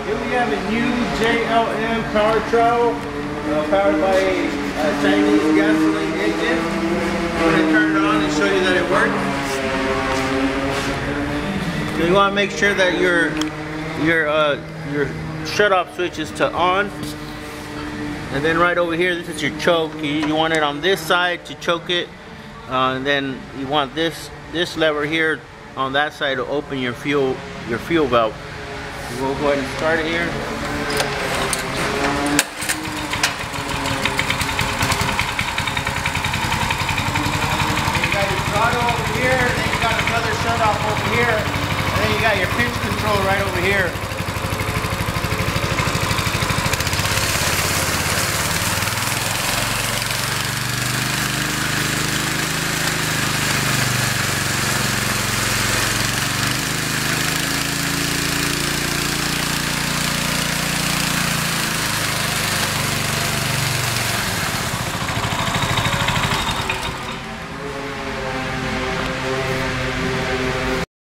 Here we have a new JLM power trowel, powered by a Chinese gasoline engine. I'm going to turn it on and show you that it works. So you want to make sure that your shut-off switch is to on. And then right over here, this is your choke. You want it on this side to choke it. And then you want this lever here on that side to open your fuel valve. We'll go ahead and start it here. You got your throttle over here, then you got another shut off over here, and then you got your pinch control right over here.